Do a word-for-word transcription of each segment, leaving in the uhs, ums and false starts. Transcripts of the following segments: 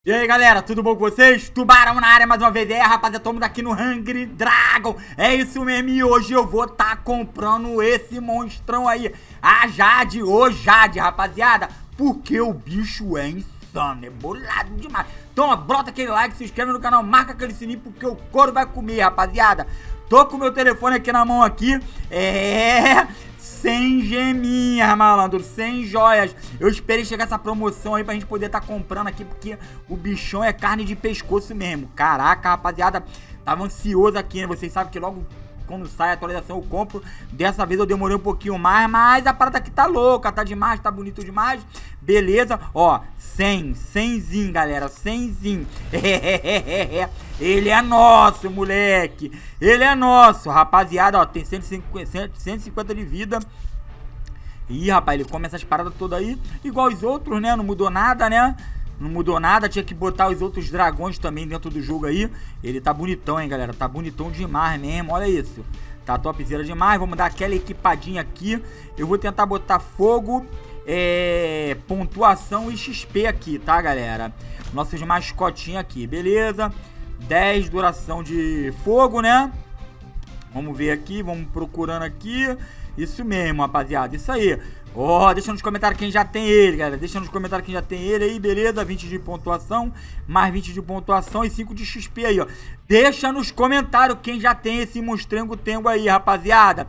E aí galera, tudo bom com vocês? Tubarão na área mais uma vez, é rapaziada, estamos aqui no Hungry Dragon. É isso mesmo, e hoje eu vou estar tá comprando esse monstrão aí, a Jade, ô Jade, rapaziada, porque o bicho é insano, é bolado demais. Então ó, brota aquele like, se inscreve no canal, marca aquele sininho porque o couro vai comer, rapaziada. Tô com o meu telefone aqui na mão aqui, é... sem geminhas, malandro, sem joias. Eu esperei chegar essa promoção aí pra gente poder tá comprando aqui, porque o bichão é carne de pescoço mesmo. Caraca, rapaziada, tava ansioso aqui, né? Vocês sabem que logo quando sai a atualização eu compro. Dessa vez eu demorei um pouquinho mais, mas a parada aqui tá louca, tá demais, tá bonito demais. Beleza, ó, cem, cemzinho, galera, cemzinho. Ele é nosso, moleque. Ele é nosso, rapaziada, ó, tem cento e cinquenta de vida. Ih, rapaz, ele come essas paradas todas aí, igual os outros, né, não mudou nada, né. Não mudou nada, tinha que botar os outros dragões também dentro do jogo aí. Ele tá bonitão, hein, galera, tá bonitão demais mesmo, olha isso. Tá topzera demais, vamos dar aquela equipadinha aqui. Eu vou tentar botar fogo, é, pontuação e X P aqui, tá, galera? Nossos mascotinhos aqui, beleza. dez duração de fogo, né? Vamos ver aqui, vamos procurando aqui. Isso mesmo, rapaziada, isso aí. Ó, oh, deixa nos comentários quem já tem ele, galera. Deixa nos comentários quem já tem ele aí, beleza? vinte de pontuação, mais vinte de pontuação e cinco de X P aí, ó. Deixa nos comentários quem já tem esse monstrengo tengo aí, rapaziada.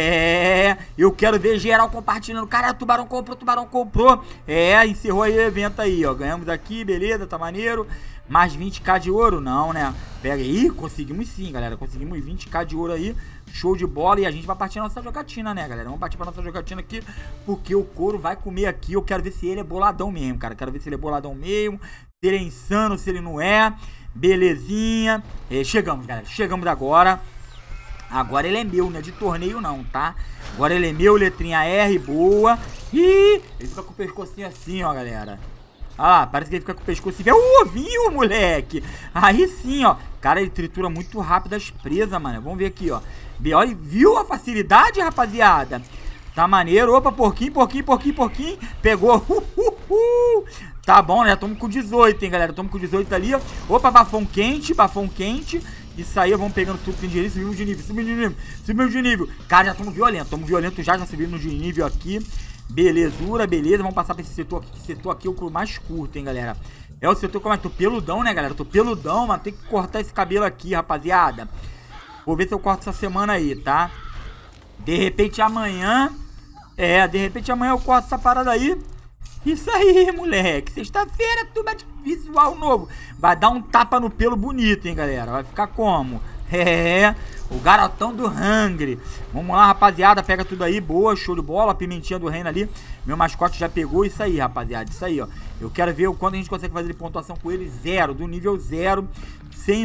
É, eu quero ver geral compartilhando. Cara, o Tubarão comprou, o Tubarão comprou. É, encerrou aí o evento aí, ó. Ganhamos aqui, beleza, tá maneiro. Mais vinte k de ouro? Não, né? Pega aí, conseguimos sim, galera. Conseguimos vinte k de ouro aí. Show de bola. E a gente vai partir a nossa jogatina, né, galera? Vamos partir pra nossa jogatina aqui, porque o couro vai comer aqui. Eu quero ver se ele é boladão mesmo, cara. Quero ver se ele é boladão mesmo, se ele é insano, se ele não é. Belezinha. É, chegamos, galera. Chegamos agora. Agora ele é meu, não é de torneio não, tá? Agora ele é meu, letrinha R, boa. Ih, ele fica com o pescocinho assim, ó, galera. Ah, parece que ele fica com o pescoço assim. Uh, viu, moleque? Aí sim, ó. Cara, ele tritura muito rápido as presas, mano. Vamos ver aqui, ó. Olha, viu a facilidade, rapaziada? Tá maneiro. Opa, porquinho, porquinho, porquinho, porquinho. Pegou. Uh, uh, uh. Tá bom, né? Estamos com dezoito, hein, galera? Estamos com dezoito ali, ó. Opa, bafão quente, bafão quente. Isso aí, vamos pegando tudo que tem direito. Subimos de nível, subimos de nível, subimos de nível. Cara, já estamos violentos. Estamos violentos já, já subimos de nível aqui. Belezura, beleza, vamos passar pra esse setor aqui. Esse setor aqui é o mais curto, hein, galera. É o setor como é, tô peludão, né, galera? Tô peludão, mano, tem que cortar esse cabelo aqui, rapaziada. Vou ver se eu corto essa semana aí, tá? De repente amanhã, é, de repente amanhã eu corto essa parada aí. Isso aí, moleque, sexta-feira, tudo de visual novo. Vai dar um tapa no pelo bonito, hein, galera. Vai ficar como? É, o garotão do Hungry. Vamos lá, rapaziada, pega tudo aí, boa, show de bola, a pimentinha do reino ali. Meu mascote já pegou, isso aí, rapaziada, isso aí, ó. Eu quero ver o quanto a gente consegue fazer de pontuação com ele, zero, do nível zero, sem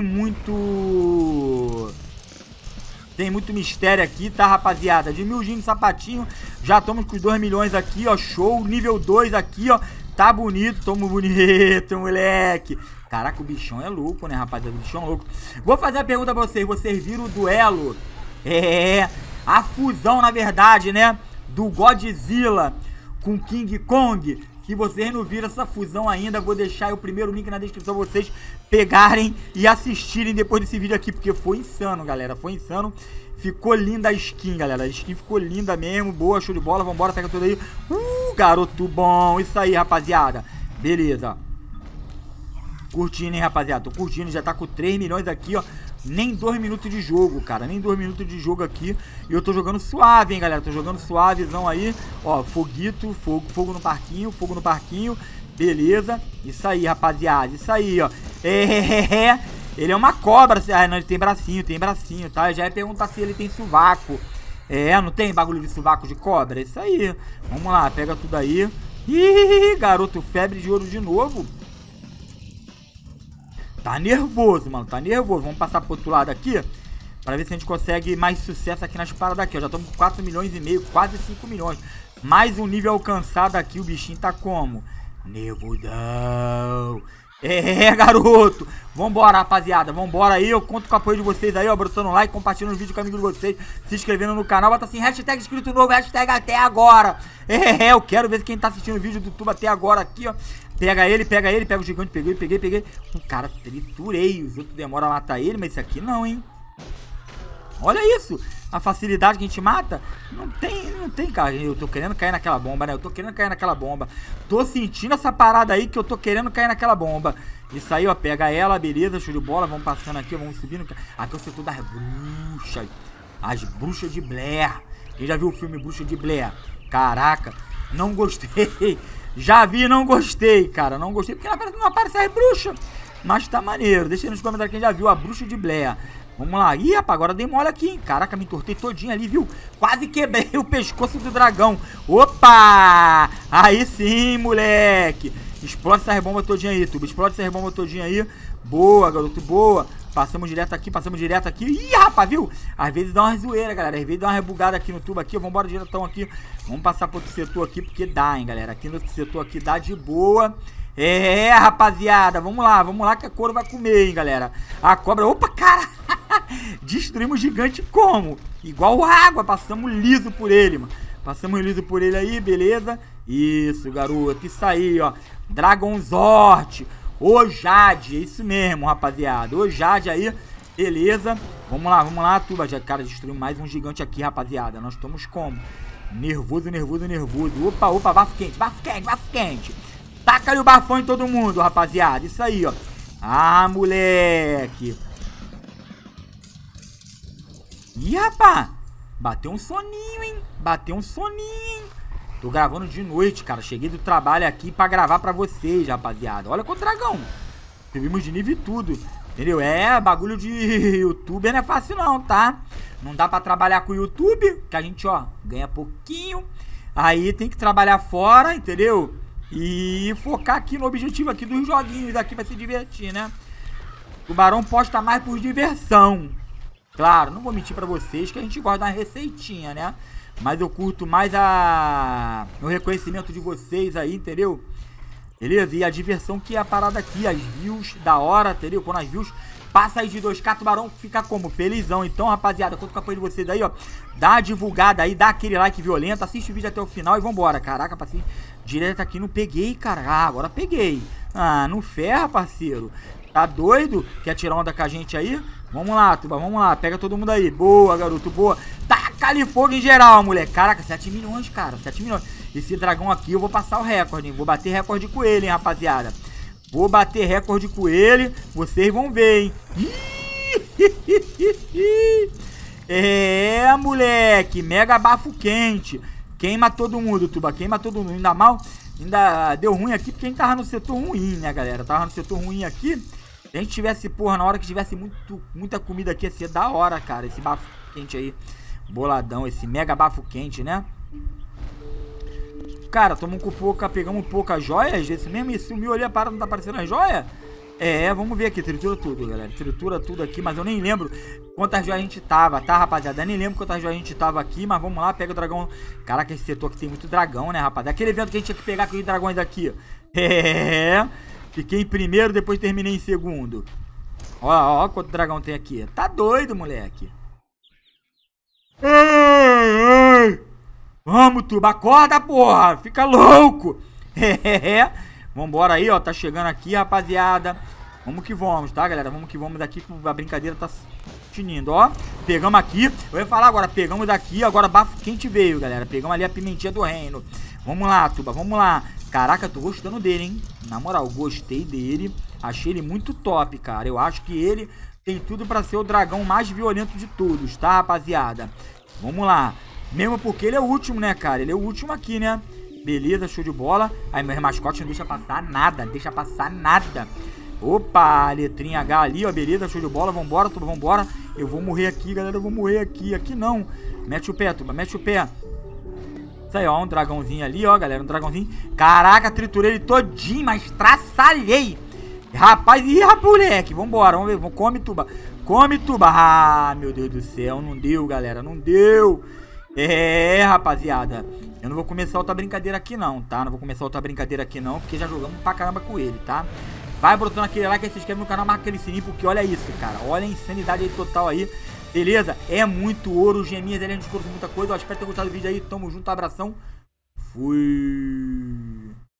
muito... Tem muito mistério aqui, tá, rapaziada? De milzinho de sapatinho, já estamos com os dois milhões aqui, ó, show, nível dois aqui, ó. Tá bonito, tamo bonito, moleque. Caraca, o bichão é louco, né, rapaziada? O bichão é louco. Vou fazer uma pergunta pra vocês. Vocês viram o duelo? É, a fusão, na verdade, né, do Godzilla com King Kong. Se vocês não viram essa fusão ainda, vou deixar aí o primeiro link na descrição pra vocês pegarem e assistirem depois desse vídeo aqui, porque foi insano, galera. Foi insano. Ficou linda a skin, galera. A skin ficou linda mesmo. Boa, show de bola. Vambora, pega tudo aí. Uh, garoto bom. Isso aí, rapaziada. Beleza. Curtindo, hein, rapaziada. Tô curtindo. Já tá com três milhões aqui, ó. Nem dois minutos de jogo, cara. Nem dois minutos de jogo aqui. E eu tô jogando suave, hein, galera. Tô jogando suavezão aí. Ó, foguito. Fogo, fogo no parquinho. Fogo no parquinho. Beleza. Isso aí, rapaziada. Isso aí, ó. É... Ele é uma cobra. Ah, não, ele tem bracinho, tem bracinho, tá? Eu já ia perguntar se ele tem sovaco. É, não tem bagulho de sovaco de cobra? É isso aí. Vamos lá, pega tudo aí. Ih, garoto, febre de ouro de novo. Tá nervoso, mano, tá nervoso. Vamos passar pro outro lado aqui, pra ver se a gente consegue mais sucesso aqui nas paradas aqui, ó. Já estamos com quatro milhões e meio, quase cinco milhões. Mais um nível alcançado aqui, o bichinho tá como? Nervosão. É, garoto. Vambora, rapaziada. Vambora aí. Eu conto com o apoio de vocês aí, ó. Botando um like, compartilhando o vídeo com o amigo de vocês. Se inscrevendo no canal. Bota assim, hashtag inscrito novo, hashtag até agora. É, eu quero ver quem tá assistindo o vídeo do YouTube até agora aqui, ó. Pega ele, pega ele, pega o gigante, peguei, peguei, peguei. O cara, triturei. Os outros demoram a matar ele, mas esse aqui não, hein? Olha isso. A facilidade que a gente mata. Não tem, não tem, cara. Eu tô querendo cair naquela bomba, né? Eu tô querendo cair naquela bomba. Tô sentindo essa parada aí que eu tô querendo cair naquela bomba. Isso aí, ó. Pega ela, beleza. Show de bola. Vamos passando aqui, vamos subindo. Aqui é o setor das bruxas. As bruxas de Blair. Quem já viu o filme Bruxa de Blair? Caraca, não gostei. Já vi e não gostei, cara. Não gostei porque não aparece, não aparece as bruxas. Mas tá maneiro. Deixa aí nos comentários quem já viu a Bruxa de Blair. Vamos lá. Ih, rapaz, agora dei mole aqui, hein? Caraca, me entortei todinho ali, viu? Quase quebrei o pescoço do dragão. Opa! Aí sim, moleque. Explode essa bomba todinha aí, Tuba. Explode essa bomba todinha aí. Boa, garoto, boa. Passamos direto aqui, passamos direto aqui. Ih, rapaz, viu? Às vezes dá uma zoeira, galera. Às vezes dá uma rebugada aqui no tubo aqui. Vambora diretão aqui. Vamos passar pro outro setor aqui, porque dá, hein, galera. Aqui no outro setor aqui dá de boa. É, rapaziada. Vamos lá, vamos lá que a cobra vai comer, hein, galera. A cobra... Opa, cara! Destruímos o gigante como? Igual água. Passamos liso por ele, mano. Passamos liso por ele aí, beleza? Isso, garoto. Isso aí, ó. Dragonzord. O Jade, é isso mesmo, rapaziada. O Jade aí, beleza. Vamos lá, vamos lá, Tuba. Já, cara, destruiu mais um gigante aqui, rapaziada. Nós estamos como? Nervoso, nervoso, nervoso. Opa, opa, bafo quente, bafo quente, bafo quente. Taca-lhe o bafão em todo mundo, rapaziada. Isso aí, ó. Ah, moleque. Ih, rapaz. Bateu um soninho, hein? Bateu um soninho, hein? Tô gravando de noite, cara. Cheguei do trabalho aqui pra gravar pra vocês, rapaziada. Olha com o dragão. Subimos de nível e tudo. Entendeu? É, bagulho de youtuber não é fácil não, tá? Não dá pra trabalhar com o YouTube, que a gente, ó, ganha pouquinho. Aí tem que trabalhar fora, entendeu? E focar aqui no objetivo aqui dos joguinhos aqui pra se divertir, né? O Barão posta mais por diversão. Claro, não vou mentir pra vocês que a gente gosta da receitinha, né? Mas eu curto mais a... o reconhecimento de vocês aí, entendeu? Beleza? E a diversão que é a parada aqui. As views da hora, entendeu? Quando as views passa aí de dois K, Tubarão fica como? Felizão. Então, rapaziada, conto com o apoio de vocês aí, ó. Dá a divulgada aí, dá aquele like violento. Assiste o vídeo até o final e vambora. Caraca, passei direto aqui, não peguei, cara. Ah, agora peguei. Ah, não ferra, parceiro. Tá doido? Quer tirar onda com a gente aí? Vamos lá, Tuba, vamos lá. Pega todo mundo aí. Boa, garoto, boa. Taca-lhe fogo em geral, moleque. Caraca, sete milhões, cara. sete milhões. Esse dragão aqui eu vou passar o recorde, hein? Vou bater recorde com ele, hein, rapaziada. Vou bater recorde com ele. Vocês vão ver, hein? É, moleque. Mega bafo quente. Queima todo mundo, Tuba. Queima todo mundo. Ainda mal. Ainda deu ruim aqui porque a gente tava no setor ruim, né, galera? Tava no setor ruim aqui. Se a gente tivesse, porra, na hora que tivesse muito, muita comida aqui, ia ser da hora, cara. Esse bafo quente aí. Boladão. Esse mega bafo quente, né? Cara, tomamos com pouca, pegamos poucas joias. Esse mesmo, e sumiu ali a parada, não tá aparecendo as joias? É, vamos ver aqui. Tritura tudo, galera. Tritura tudo aqui, mas eu nem lembro quantas joias a gente tava, tá, rapaziada? Eu nem lembro quantas joias a gente tava aqui, mas vamos lá, pega o dragão. Caraca, esse setor aqui tem muito dragão, né, rapaziada? Aquele evento que a gente tinha que pegar com os dragões aqui. É... Fiquei em primeiro, depois terminei em segundo. Ó, ó, ó quanto dragão tem aqui. Tá doido, moleque. Ei, ei. Vamos, Tuba. Acorda, porra. Fica louco. É. Vambora aí, ó. Tá chegando aqui, rapaziada. Vamos que vamos, tá, galera? Vamos que vamos daqui, que a brincadeira tá tinindo, ó. Pegamos aqui. Eu ia falar agora, pegamos daqui. Agora bafo quente veio, galera. Pegamos ali a pimentinha do reino. Vamos lá, Tuba. Vamos lá. Caraca, tô gostando dele, hein? Na moral, gostei dele. Achei ele muito top, cara. Eu acho que ele tem tudo pra ser o dragão mais violento de todos, tá, rapaziada? Vamos lá. Mesmo porque ele é o último, né, cara? Ele é o último aqui, né? Beleza, show de bola. Aí, meu mascote não deixa passar nada. Deixa passar nada. Opa, letrinha H ali, ó. Beleza, show de bola. Vambora, tudo, vambora. Eu vou morrer aqui, galera. Eu vou morrer aqui. Aqui não. Mete o pé, Tuba. Mete o pé. Isso aí, ó, um dragãozinho ali, ó, galera, um dragãozinho. Caraca, triturei ele todinho, mas traçalhei. Rapaz, ih, moleque, vambora, vamos ver, come, Tuba. Come, Tuba. Ah, meu Deus do céu, não deu, galera, não deu. É, rapaziada, eu não vou começar outra brincadeira aqui não, tá? Não vou começar outra brincadeira aqui não, porque já jogamos pra caramba com ele, tá? Vai botando aquele like, se inscreve no canal, marca aquele sininho, porque olha isso, cara. Olha a insanidade aí total aí. Beleza? É muito ouro, geminhas, ali a gente trouxe muita coisa. Ó, espero ter gostado do vídeo aí. Tamo junto, abração. Fui.